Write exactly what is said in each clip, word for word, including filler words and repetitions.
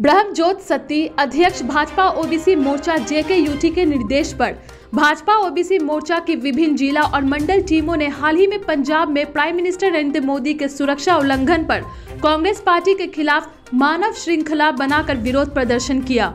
ब्रह्मजोत सत्ती, अध्यक्ष भाजपा ओबीसी मोर्चा JK UT के निर्देश पर भाजपा ओबीसी मोर्चा की विभिन्न जिला और मंडल टीमों ने हाल ही में पंजाब में प्राइम मिनिस्टर नरेंद्र मोदी के सुरक्षा उल्लंघन पर कांग्रेस पार्टी के खिलाफ मानव श्रृंखला बनाकर विरोध प्रदर्शन किया।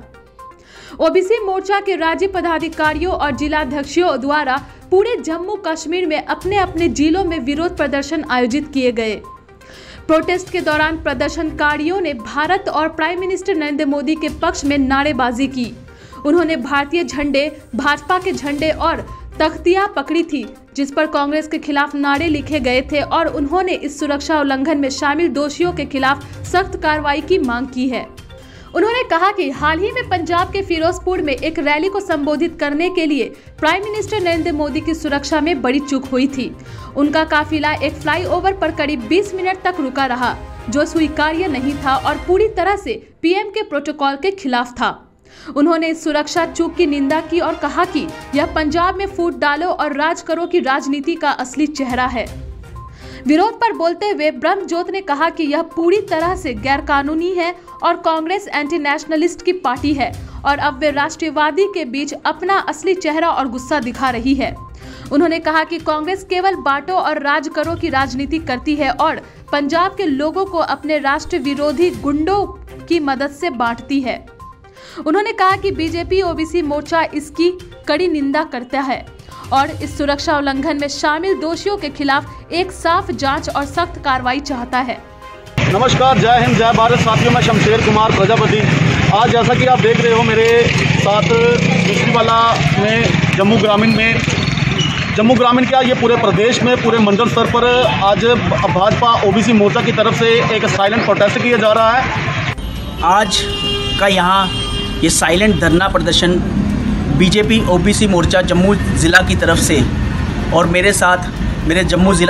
ओबीसी मोर्चा के राज्य पदाधिकारियों और जिलाध्यक्षों द्वारा पूरे जम्मू कश्मीर में अपने अपने जिलों में विरोध प्रदर्शन आयोजित किए गए। प्रोटेस्ट के दौरान प्रदर्शनकारियों ने भारत और प्राइम मिनिस्टर नरेंद्र मोदी के पक्ष में नारेबाजी की। उन्होंने भारतीय झंडे, भाजपा के झंडे और तख्तियां पकड़ी थी, जिस पर कांग्रेस के खिलाफ नारे लिखे गए थे और उन्होंने इस सुरक्षा उल्लंघन में शामिल दोषियों के खिलाफ सख्त कार्रवाई की मांग की है। उन्होंने कहा कि हाल ही में पंजाब के फिरोजपुर में एक रैली को संबोधित करने के लिए प्राइम मिनिस्टर नरेंद्र मोदी की सुरक्षा में बड़ी चूक हुई थी। उनका काफिला एक फ्लाईओवर पर करीब बीस मिनट तक रुका रहा, जो स्वीकार्य नहीं था और पूरी तरह से पीएम के प्रोटोकॉल के खिलाफ था। उन्होंने इस सुरक्षा चूक की निंदा की और कहा कि यह पंजाब में फूट डालो और राज करो की राजनीति का असली चेहरा है। विरोध पर बोलते हुए ब्रह्मजोत ने कहा कि यह पूरी तरह से गैरकानूनी है और कांग्रेस एंटी नेशनलिस्ट की पार्टी है और अब वे राष्ट्रवादी के बीच अपना असली चेहरा और गुस्सा दिखा रही है। उन्होंने कहा कि कांग्रेस केवल बांटो और राज करो की राजनीति करती है और पंजाब के लोगों को अपने राष्ट्र विरोधी गुंडों की मदद से बांटती है। उन्होंने कहा कि बीजेपी ओबीसी मोर्चा इसकी कड़ी निंदा करता है और इस सुरक्षा उल्लंघन में शामिल दोषियों के खिलाफ एक साफ जांच और सख्त कार्रवाई चाहता है। नमस्कार, जय हिंद, जय भारत साथियों। मैं शमशेर कुमार प्रजापति। आज जैसा कि आप देख रहे हो मेरे साथ दूसरीवाला में जम्मू ग्रामीण में जम्मू ग्रामीण क्या ये पूरे प्रदेश में पूरे मंडल स्तर पर आज भाजपा ओबीसी मोर्चा की तरफ से एक साइलेंट प्रोटेस्ट किया जा रहा है। आज का यहाँ ये साइलेंट धरना प्रदर्शन बीजेपी ओबीसी मोर्चा जम्मू ज़िला की तरफ से और मेरे साथ मेरे जम्मू ज़िला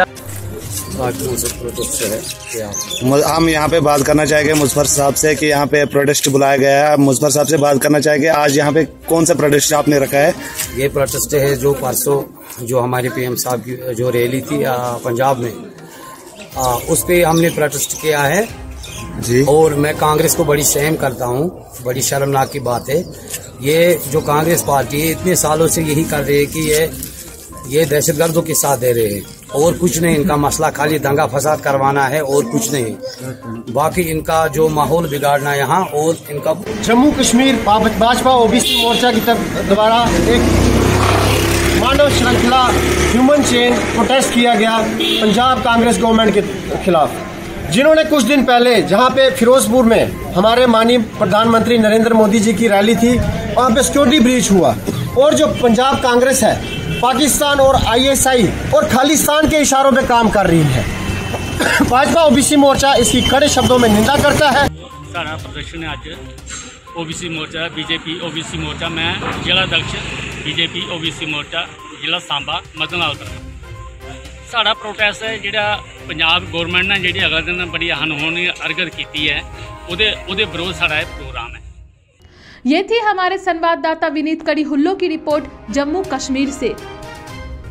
हम यहाँ पे बात करना चाहेंगे मुजफ्फर साहब से कि यहाँ पे प्रोटेस्ट बुलाया गया है। मुजफ्फर साहब से बात करना चाहेंगे, आज यहाँ पे कौन सा प्रोटेस्ट आपने रखा है? ये प्रोटेस्ट है जो परसों जो हमारे पीएम साहब की जो रैली थी पंजाब में, आ, उस पे हमने प्रोटेस्ट किया है जी। और मैं कांग्रेस को बड़ी सहम करता हूँ, बड़ी शर्मनाक की बात है। ये जो कांग्रेस पार्टी है इतने सालों से यही कर रही है कि ये ये दहशतगर्दों के साथ दे रहे हैं और कुछ नहीं। इनका मसला खाली दंगा फसाद करवाना है और कुछ नहीं। बाकी इनका जो माहौल बिगाड़ना है यहाँ और इनका जम्मू कश्मीर भाजपा ओबीसी मोर्चा की तरफ द्वारा एक मानव श्रृंखला ह्यूमन चेन प्रोटेस्ट किया गया पंजाब कांग्रेस गवर्नमेंट के खिलाफ, जिन्होंने कुछ दिन पहले जहां पे फिरोजपुर में हमारे माननीय प्रधानमंत्री नरेंद्र मोदी जी की रैली थी, वहां पे सिक्योरिटी ब्रीच हुआ और जो पंजाब कांग्रेस है पाकिस्तान और आईएसआई और खालिस्तान के इशारों पे काम कर रही है। भाजपा ओबीसी मोर्चा इसकी कड़े शब्दों में निंदा करता है। सारा प्रदर्शन है आज ओबीसी मोर्चा बीजेपी ओबीसी मोर्चा मैं जिला अध्यक्ष बीजेपी ओबीसी मोर्चा जिला सांबा मदन लाल साड़ा प्रोटेस्ट है जिहड़ा पंजाब गौरमेंट ने जी अगले दिन बड़ी अनहोनी हरकत की है उहदे उहदे विरोध साड़ा प्रोग्राम है। ये थी हमारे संवाददाता विनीत कड़ी हुल्लो की रिपोर्ट जम्मू कश्मीर से।